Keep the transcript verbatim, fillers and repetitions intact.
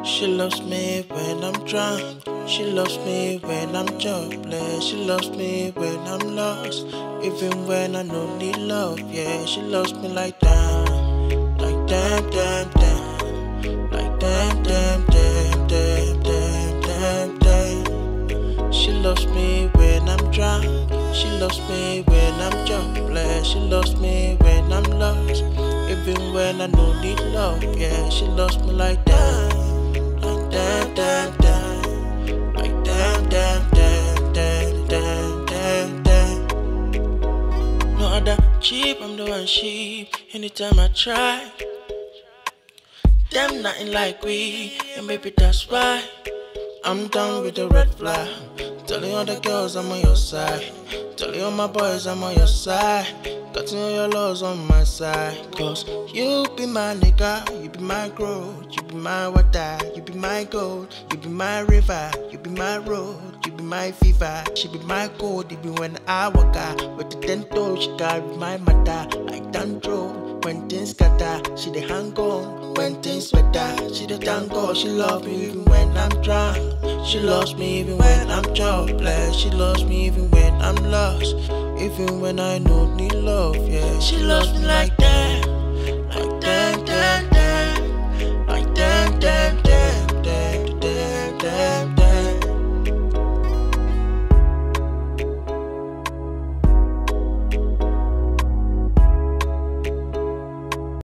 She loves me when I'm drunk. She loves me when I'm jobless. She loves me when I'm lost. Even when I don't need love, yeah. She loves me like that. Like damn, damn, damn. Like damn, damn, damn, damn, damn, damn, damn. She loves me when I'm drunk. She loves me when I'm jobless. She loves me when I'm lost. Even when I don't need love, yeah. She loves me like that. Like damn, damn, damn. Like damn, damn, damn, damn, damn, damn, damn. No other cheap, I'm the one sheep. Anytime I try, them nothing like we, and maybe that's why I'm done with the red flag. Telling all the girls I'm on your side. Telling all my boys I'm on your side. Cutting all your laws on my side. Cause you be my nigga, you be my growth. You be my water, you be my gold. You be my river, you be my road. You be my fever, she be my cold. You be when I walk out with the dental, she carry my mother like Dandro. When things scatter, she dey hang on. When things better, she dey tango. She love me even when I'm drunk. She loves me even when I'm jobless. She loves me even when I'm lost. Even when I don't need love, yeah. She loves me like that.